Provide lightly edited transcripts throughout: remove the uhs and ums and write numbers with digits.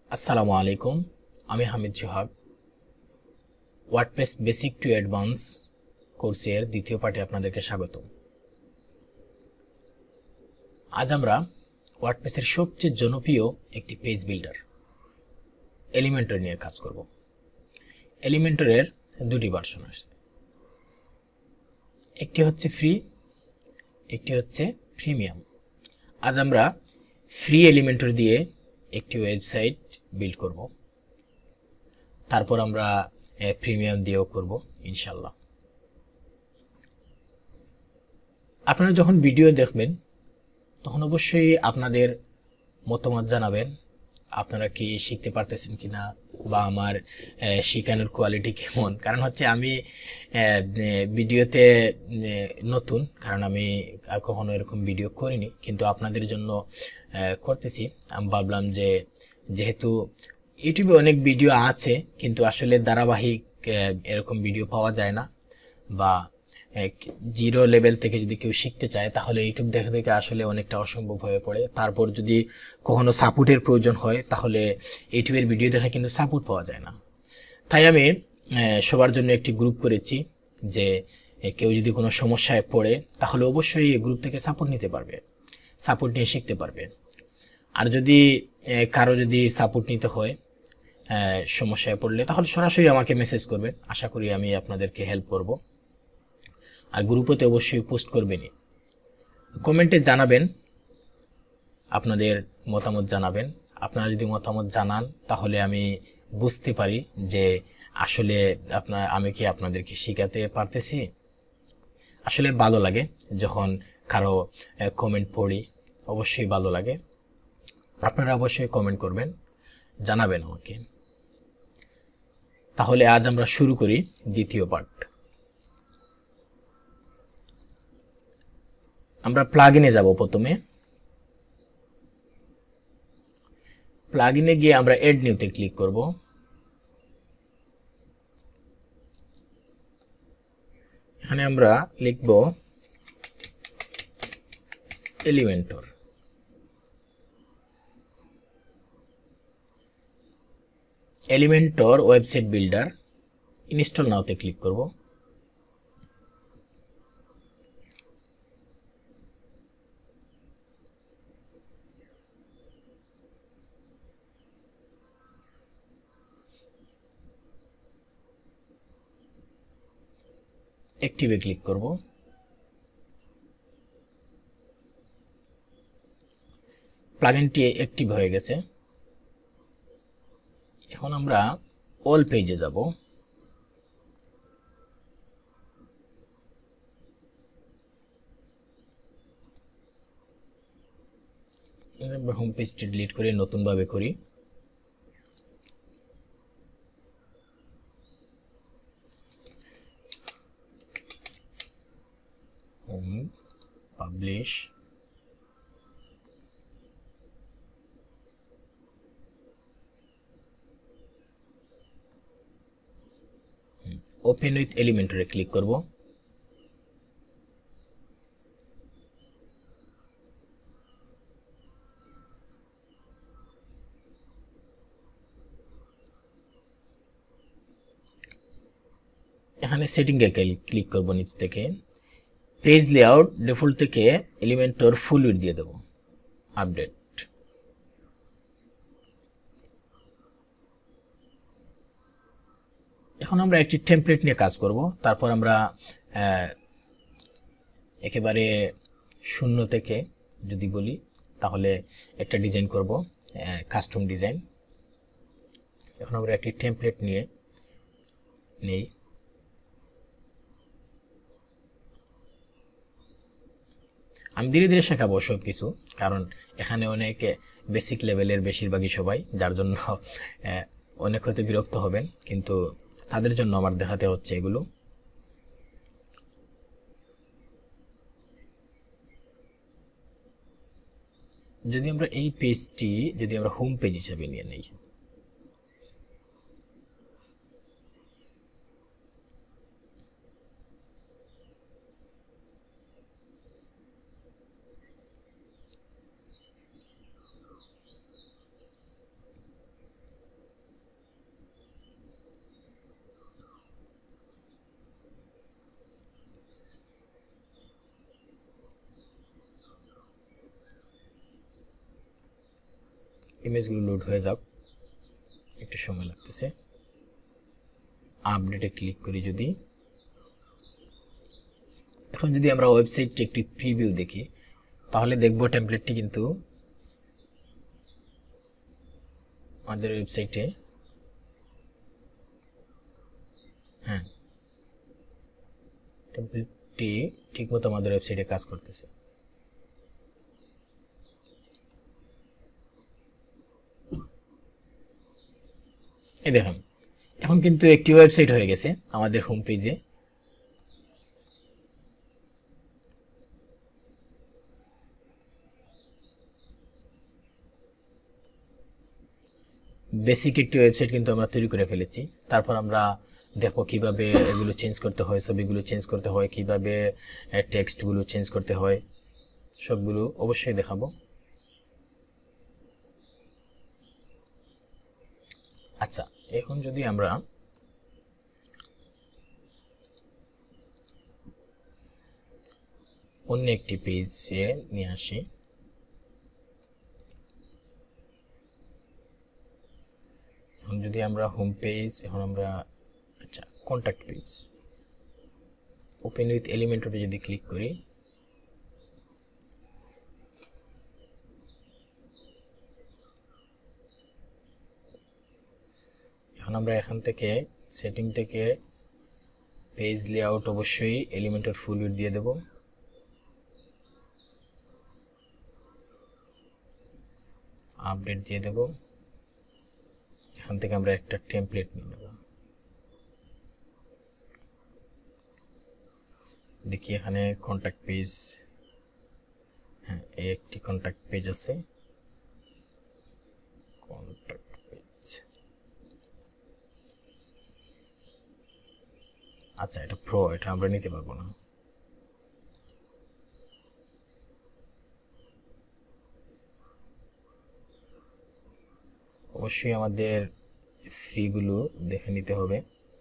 আসসালামু আলাইকুম, আমি Hamid Sohag. WordPress basic to advance কোর্সের দ্বিতীয় পাঠে আপনাদেরকে স্বাগত। আজ আমরা ওয়ার্ডপ্রেসের সবচেয়ে জনপ্রিয় একটি পেজ বিল্ডার এলিমেন্টর নিয়ে কাজ করব। এলিমেন্টরের দুটি ভার্সন আছে, একটি হচ্ছে ফ্রি, একটি হচ্ছে প্রিমিয়াম। আজ আমরা ফ্রি এলিমেন্টর দিয়ে একটি ওয়েবসাইট বিল্ড করব, তারপর আমরা প্রিমিয়াম দিয়েও করব ইনশাল্লাহ। আপনারা যখন ভিডিও দেখবেন তখন অবশ্যই আপনাদের মতামত জানাবেন, আপনারা কি শিখতে পারতেছেন কিনা বা আমার শেখানোর কোয়ালিটি কেমন। কারণ হচ্ছে আমি ভিডিওতে নতুন, কারণ আমি কখনো এরকম ভিডিও করিনি, কিন্তু আপনাদের জন্য করতেছি। আমি ভাবলাম যে যেহেতু ইউটিউবে অনেক ভিডিও আছে কিন্তু আসলে ধারাবাহিক এরকম ভিডিও পাওয়া যায় না, বা জিরো লেভেল থেকে যদি কেউ শিখতে চায় তাহলে ইউটিউব দেখে দেখে আসলে অনেকটা অসম্ভব হয়ে পড়ে। তারপর যদি কখনো সাপোর্টের প্রয়োজন হয় তাহলে ইউটিউবের ভিডিও দেখে কিন্তু সাপোর্ট পাওয়া যায় না। তাই আমি সবার জন্য একটি গ্রুপ করেছি, যে কেউ যদি কোনো সমস্যায় পড়ে তাহলে অবশ্যই এই গ্রুপ থেকে সাপোর্ট নিতে পারবে, সাপোর্ট নিয়ে শিখতে পারবে। আর যদি কারো যদি সাপোর্ট নিতে হয় সমস্যায় পড়লে তাহলে সরাসরি আমাকে মেসেজ করবেন, আশা করি আমি আপনাদেরকে হেল্প করব। আর গ্রুপেতে অবশ্যই পোস্ট করবেনই, কমেন্টে জানাবেন, আপনাদের মতামত জানাবেন। আপনারা যদি মতামত জানান তাহলে আমি বুঝতে পারি যে আসলে আমি কি আপনাদেরকে শেখাতে পারতেছি। আসলে ভালো লাগে যখন কারো কমেন্ট পড়ি, অবশ্যই ভালো লাগে। আপনারা অবশ্যই কমেন্ট করবেন, জানাবেন আমাকে। তাহলে আজ আমরা শুরু করি দ্বিতীয় পার্ট। আমরা প্লাগইনে যাব। প্রথমে প্লাগইনে গিয়ে আমরা এড নিউতে ক্লিক করব। এখানে আমরা লিখব Elementor. Elementor website builder install নাওতে ক্লিক করব। অ্যাক্টিভে ক্লিক করব। প্লাগইনটি অ্যাক্টিভ হয়ে গেছে। এখন আমরা অল পেজে যাব। আমরা হোম পেজটি ডিলিট করে নতুন ভাবে করি। হোম, পাবলিশ, ওপেন উইথ এলিমেন্টরে ক্লিক করব। এখানে সেটিংয়ে ক্লিক করব। নিচ থেকে পেজ লেআউট ডিফল্ট থেকে এলিমেন্টর ফুল উইডথ দিয়ে দেব। আপডেট। এখন আমরা একটি টেমপ্লেট নিয়ে কাজ করব। তারপর আমরা একেবারে শূন্য থেকে যদি বলি তাহলে একটা ডিজাইন করব, কাস্টম ডিজাইন। এখন আমরা একটি টেমপ্লেট নিয়ে নেই। আমি ধীরে ধীরে শেখাবো সব কিছু, কারণ এখানে অনেক বেসিক লেভেলের বেশিরভাগই সবাই, যার জন্য অনেক হয়তো বিরক্ত হবেন, কিন্তু তাদের জন্য আমার দেখাতে হচ্ছে এগুলো। যদি আমরা এই পেজটি যদি আমরা হোম পেজ হিসেবে নিয়ে নেই, ইমেজগুলো লোড হয়ে যাক, একটু সময় লাগতেছে। আপডেটে ক্লিক করি যদি, এখন যদি আমরা ওয়েবসাইটটি একটি প্রিভিউ দেখি তাহলে দেখব টেমপ্লেটটি কিন্তু আমাদের ওয়েবসাইটে, হ্যাঁ টেমপ্লেটটি ঠিকমতো আমাদের ওয়েবসাইটে কাজ করতেছে। এই দেখুন এখন কিন্তু একটি ওয়েবসাইট হয়ে গেছে আমাদের হোম পেজে। বেসিক একটি ওয়েবসাইট কিন্তু আমরা তৈরি করে ফেলেছি। তারপর আমরা দেখো কিভাবে এগুলো চেঞ্জ করতে হয়, ছবিগুলো চেঞ্জ করতে হয়, কিভাবে টেক্সটগুলো চেঞ্জ করতে হয়, সবগুলো অবশ্যই দেখাবো। আচ্ছা, এখন যদি আমরা অন্য একটি পেজে নিয়ে আসি, এখন যদি আমরা হোম পেজ, এখন আমরা আচ্ছা কন্ট্যাক্ট পেজ ওপেন উইথ এলিমেন্টরে যদি ক্লিক করি, এখন আমরা এখান থেকে সেটিং থেকে পেজ লেআউট অবশ্যই এলিমেন্টর ফুল উইডথ দিয়ে দেব। আপডেট দিয়ে দেব। এখান থেকে আমরা একটা টেমপ্লেট নিয়ে নেব। দেখি এখানে কন্ট্যাক্ট পেজ, হ্যাঁ এই একটি কন্ট্যাক্ট পেজ আছে, কন্ট্যাক্ট পেজ। আচ্ছা এটা প্রো, এটা আমরা নিতে পারবো না। অবশ্যই আমাদের ফ্রিগুলো দেখে নিতে হবে।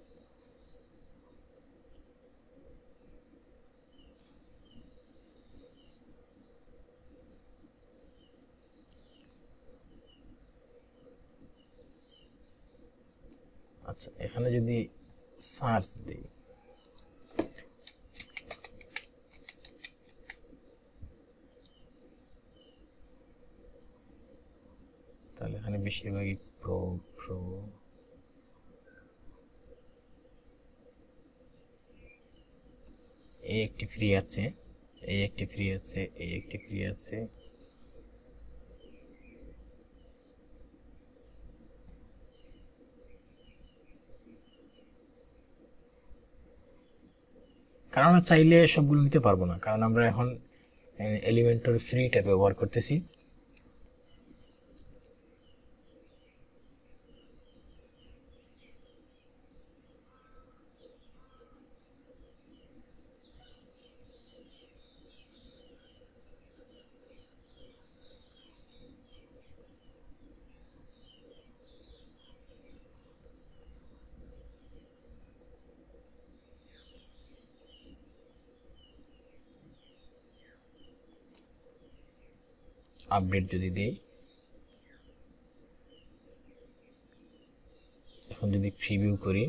আচ্ছা এখানে যদি সার্চ দিই, তাহলে এখানে বেশিরভাগই প্রো প্রো। এই একটি ফ্রি আছে, এই একটি ফ্রি আছে, এই একটি ফ্রি আছে। কারণ আমরা চাইলে সবগুলো নিতে পারবো না, কারণ আমরা এখন এলিমেন্টর ফ্রিটা ব্যবহার করতেছি। আপডেট যদি দেই, এখন যদি প্রিভিউ করি,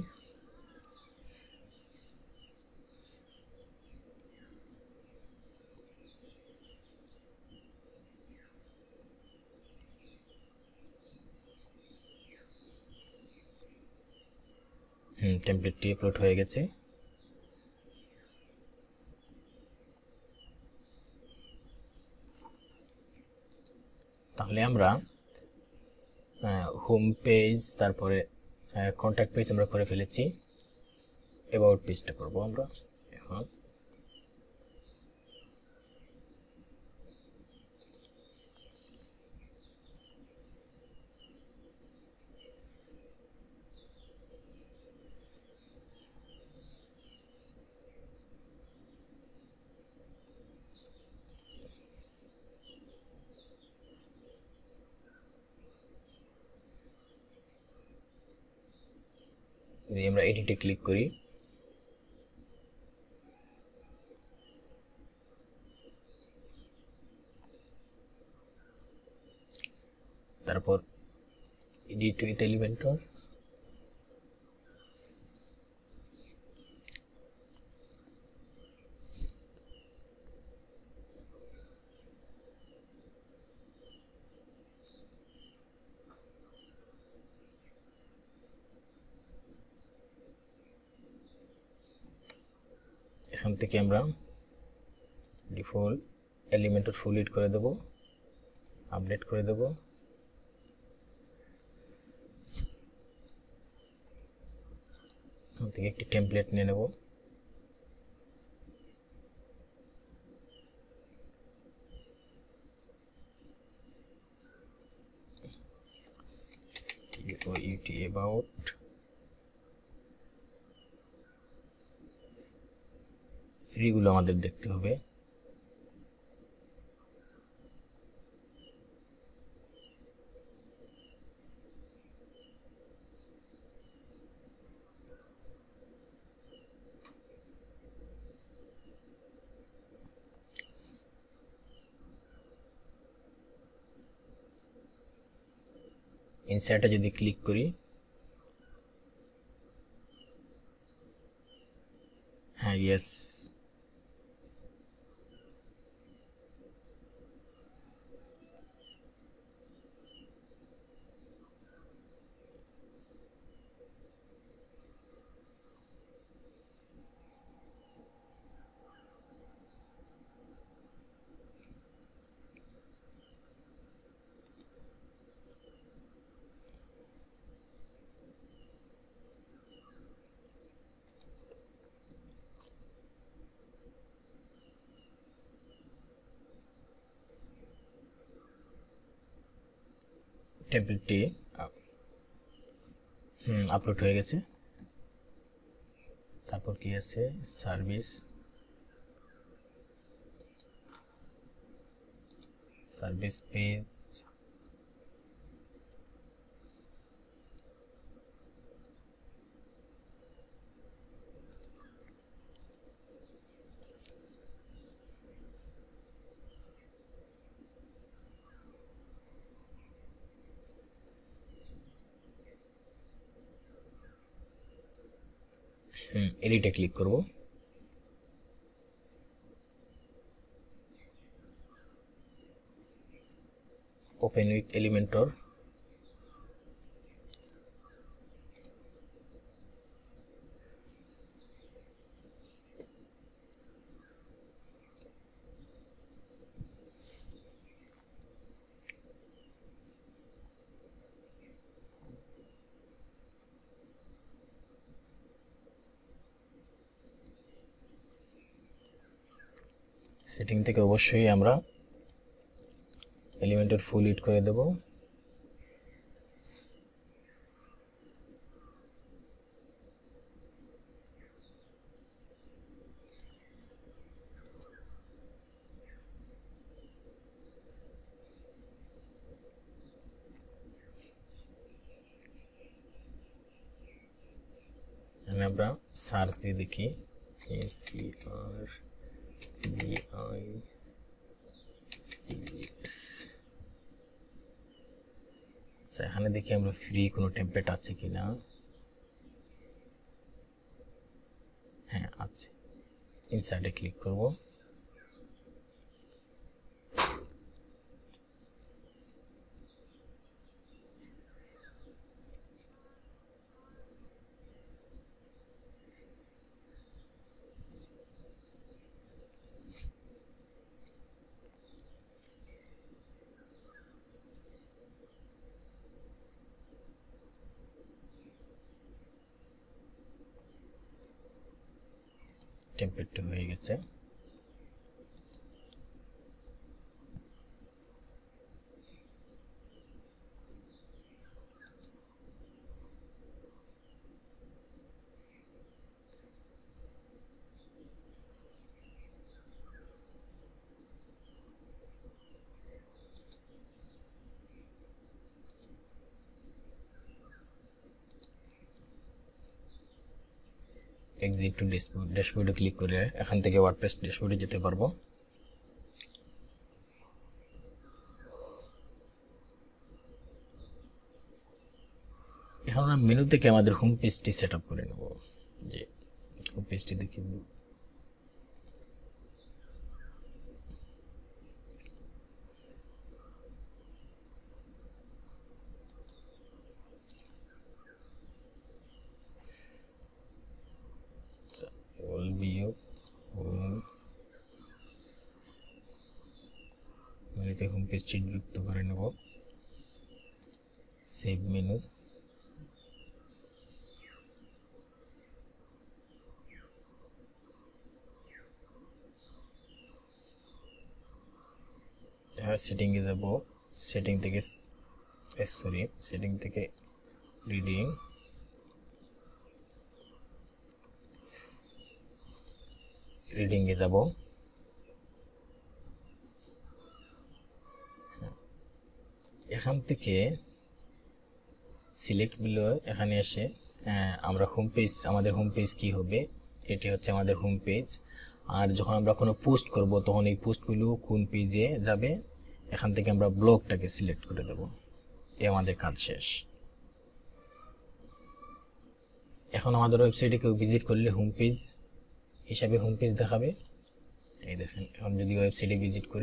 টেমপ্লেটটি আপলোড হয়ে গেছে। তাহলে আমরা হোম পেজ, তারপরে কন্ট্যাক্ট পেজ আমরা করে ফেলেছি। অ্যাবাউট পেজটা করব আমরা এখন। যদি আমরা এডিটে ক্লিক করি, তারপর এডিট উইথ এলিমেন্টর, এখান থেকে আমরা ডিফল্ট এলিমেন্টর ফুল এড করে দেব, আপডেট করে দেব। এখান থেকে একটি টেমপ্লেট নিয়ে নেব, UT about ফ্রি গুলো আমাদের দেখতে হবে। ইনসার্টে যদি ক্লিক করি, হ্যাঁ ইয়েস, টেমপ্লেটটি আপলোড হয়ে গেছে। তারপর কি আছে, সার্ভিস পেজ, এডিটে ক্লিক করব। ওপেন উইথ এলিমেন্টর, সেটিং থেকে অবশ্যই আমরা এলিমেন্টর ফুল এড করে দেব। আমরা সার্চ দিয়ে দেখি, আচ্ছা এখানে দেখি আমরা ফ্রি কোনো টেমপ্লেট আছে কিনা। হ্যাঁ আছে, ইনসার্টে ক্লিক করব। টেমপ্লেটটা হয়ে গেছে। এক্সিট টু ড্যাশবোর্ডে ক্লিক করে এখান থেকে ওয়ার্ডপ্রেস ড্যাশবোর্ডে যেতে পারবো। এখন আমরা মেনু থেকে আমাদের হোম পেজটি সেট আপ করে নেব। যে হোম পেজটি দেখি all view মেনুতে হোম পেজটি যুক্ত করে নেব। সেভ মেনু, সেটিং এ যাব। সেটিং থেকে সেটিং থেকে রিডিং, রিডিং এ যাব। এখান থেকে সিলেক্ট বিলো এখানে এসে আমরা হোম পেজ, আমাদের হোম পেজ কি হবে, এটি হচ্ছে আমাদের হোম পেজ। আর যখন আমরা কোনো পোস্ট করব তখন এই পোস্টগুলো কোন পেজে যাবে, এখান থেকে আমরা ব্লগটাকে সিলেক্ট করে দেব। এই আমাদের কাজ শেষ। এখন আমাদের ওয়েবসাইটে কেউ ভিজিট করলে হোম পেজ হিসাবে হোম পেজ দেখাবে। এই দেখেন, এখন যদি ওয়েবসাইটে ভিজিট করি,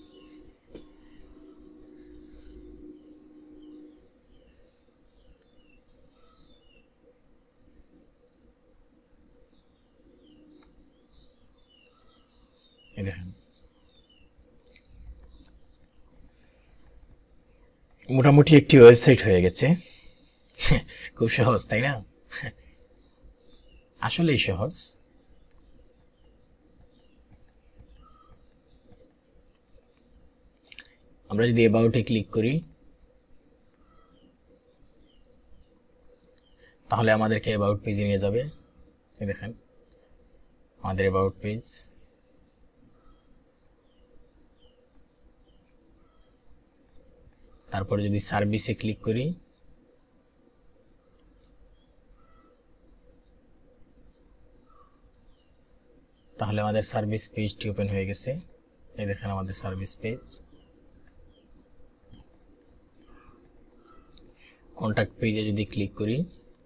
এই দেখেন মোটামুটি একটি ওয়েবসাইট হয়ে গেছে। খুব সহজ, তাই না? আসলেই সহজ। আমরা যদি অ্যাবাউটে ক্লিক করি তাহলে আমাদেরকে অ্যাবাউট পেজে নিয়ে যাবে। এই দেখেন আমাদের অ্যাবাউট পেজ। তারপরে যদি সার্ভিসে ক্লিক করি তাহলে আমাদের সার্ভিস পেজটি ওপেন হয়ে গেছে। এই দেখেন আমাদের সার্ভিস পেজ। কন্ট্যাক্ট পেজে যদি ক্লিক করি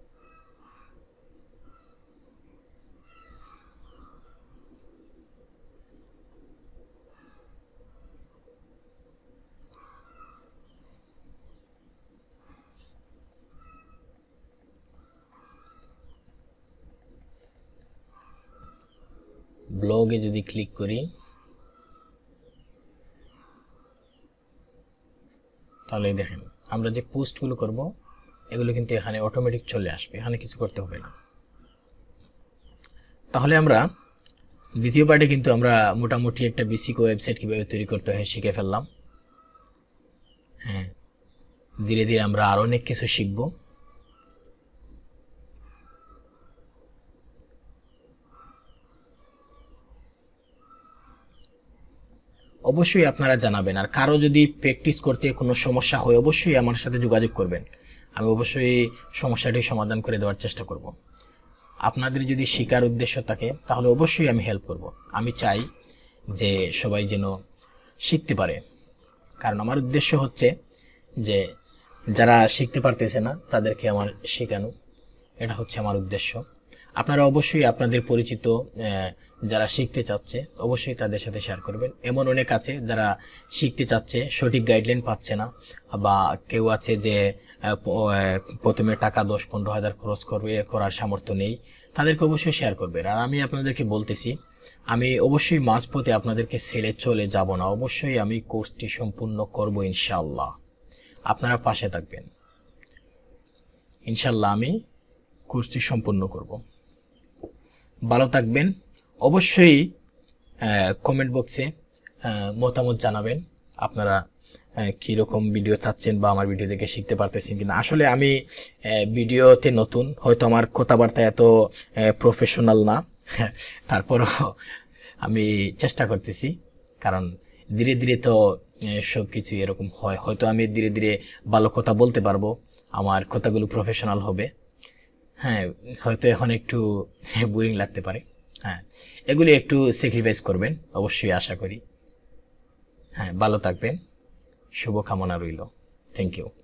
ব্লগে যদি ক্লিক করি তাহলে দেখেন আমরা যে পোস্টগুলো করব এগুলো কিন্তু এখানে অটোমেটিক চলে আসবে, এখানে কিছু করতে হবে না। তাহলে আমরা দ্বিতীয় পার্টে কিন্তু আমরা মোটামুটি একটা বেসিক ওয়েবসাইট কিভাবে তৈরি করতে হয় শিখে ফেললাম। হ্যাঁ, ধীরে ধীরে আমরা আরো অনেক কিছু শিখব। অবশ্যই আপনারা জানাবেন, আর কারো যদি প্র্যাকটিস করতে কোনো সমস্যা হয় অবশ্যই আমার সাথে যোগাযোগ করবেন। আমি অবশ্যই সমস্যাটি সমাধান করে দেওয়ার চেষ্টা করব। আপনাদের যদি শেখার উদ্দেশ্য থাকে তাহলে অবশ্যই আমি হেল্প করব। আমি চাই যে সবাই যেন শিখতে পারে, কারণ আমার উদ্দেশ্য হচ্ছে যে যারা শিখতে পারতেছে না তাদেরকে আমার শেখানো, এটা হচ্ছে আমার উদ্দেশ্য। আপনারা অবশ্যই আপনাদের পরিচিত যারা শিখতে চাচ্ছে অবশ্যই তাদের সাথে শেয়ার করবেন। এমন অনেক আছে যারা শিখতে চাচ্ছে, সঠিক গাইডলাইন পাচ্ছে না, বা কেউ আছে যে প্রথমে টাকা 10-15 হাজার খরচ করার সামর্থ্য নেই, তাদেরকে অবশ্যই শেয়ার করবেন। আর আমি আপনাদেরকে বলতেছি, আমি অবশ্যই মাঝপথে আপনাদেরকে ছেড়ে চলে যাব না, অবশ্যই আমি কোর্সটি সম্পূর্ণ করব ইনশাআল্লাহ। আপনারা পাশে থাকবেন, ইনশাআল্লাহ আমি কোর্সটি সম্পূর্ণ করব। ভালো থাকবেন। অবশ্যই কমেন্ট বক্সে মতামত জানাবেন আপনারা কীরকম ভিডিও চাচ্ছেন বা আমার ভিডিও দেখে শিখতে পারতেছেন কিনা। আসলে আমি ভিডিওতে নতুন, হয়তো আমার কথাবার্তা এত প্রফেশনাল না, তারপরও আমি চেষ্টা করতেছি, কারণ ধীরে ধীরে তো সব কিছু এরকম হয়। হয়তো আমি ধীরে ধীরে ভালো কথা বলতে পারবো, আমার কথাগুলো প্রফেশনাল হবে। হ্যাঁ, হয়তো এখন একটু বোরিং লাগতে পারে। হ্যাঁ, এগুলি একটু স্যাক্রিফাইস করবেন অবশ্যই, আশা করি। হ্যাঁ, ভালো থাকবেন, শুভকামনা রইল। Thank you.